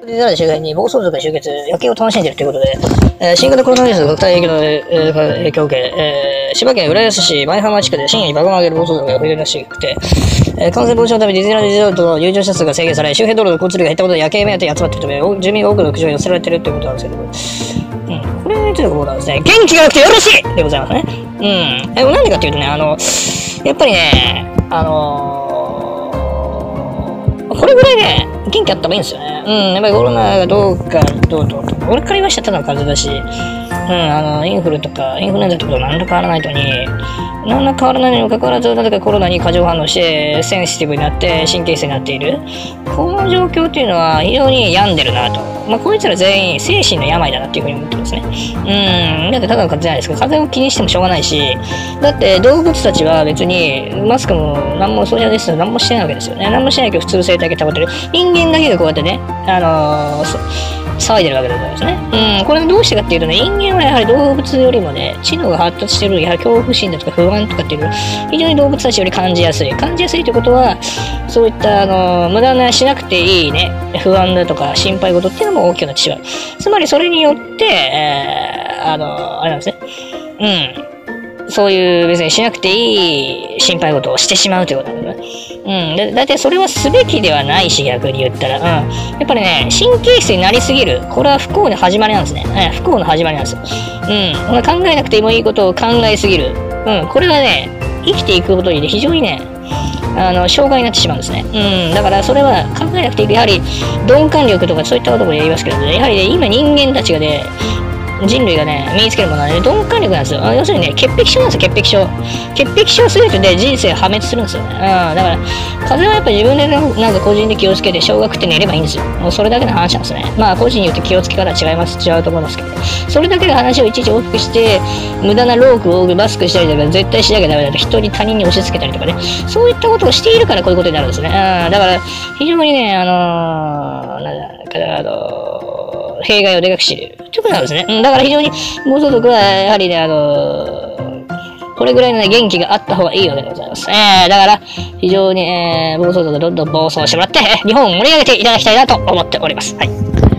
デザイン周辺に暴走族が集結、夜景を楽しんでいるということで、新型コロナウイルスの拡大影響を受け、千葉県浦安市舞浜地区で深夜に爆弾を上げる暴走族が増えるらしくて、感染防止のためディズニーランドリゾートの入場者数が制限され、周辺道路の交通量が減ったことで夜景目当てに集まっているため、住民が多くの苦情が寄せられているということなんですけど、これについてこうなんですね、元気がなくてよろしいでございますね。なんでかっていうとね、やっぱりね、これぐらいね、元気あった方がいいんですよね。やっぱりコロナがどう俺から言わしたらただの風邪だし、インフルエンザとかと何ら変わらないのに、何ら変わらないにもかかわらず、なぜかコロナに過剰反応して、センシティブになって、神経質になっている。この状況っていうのは非常に病んでるなと。こいつら全員精神の病だなっていうふうに思ってますね。だってただの風邪じゃないですか。風邪を気にしてもしょうがないし、だって動物たちは別にマスクも何もソーシャルディスタンス何もしてないわけですよね。何もしてないけど普通生態系保ってる。人間だけがこうやってね、騒いでるわけでございますね。これはどうしてかっていうとね、人間はやはり動物よりもね、知能が発達している、やはり恐怖心だとか不安とかっていうの非常に動物たちより感じやすい。感じやすいということは、そういった無駄なしなくていいね、不安だとか心配事っていうのも大きくなってしまう。つまりそれによって、あれなんですね。そういう別にしなくていい心配事をしてしまうということなんだね。だってそれはすべきではないし、逆に言ったら。やっぱりね、神経質になりすぎる。これは不幸の始まりなんですね。不幸の始まりなんですよ。考えなくてもいいことを考えすぎる。これはね、生きていくことにね、非常にね、障害になってしまうんですね。だからそれは考えなくていい。やはり、鈍感力とかそういったことも言いますけどね、やはりね、今人間たちがね、人類がね、身につけるものはね、鈍感力なんですよ。要するにね、潔癖症なんですよ、潔癖症。潔癖症するとね、人生破滅するんですよね。だから、風邪はやっぱり自分でなんか個人で気をつけて、小学って寝ればいいんですよ。もうそれだけの話なんですね。個人によって気をつけ方は違うと思いますけど、それだけの話をいちいち大きくして、無駄なロークをマスクしたりとか、絶対しなきゃダメだと、他人に押し付けたりとかね、そういったことをしているからこういうことになるんですね。だから、非常にね、弊害をでかくしているということなんですね。だから非常に暴走族はやはりね、これぐらいの、ね、元気があった方がいいわけでございます。だから非常に、暴走族がどんどん暴走してもらって、日本を盛り上げていただきたいなと思っております。はい。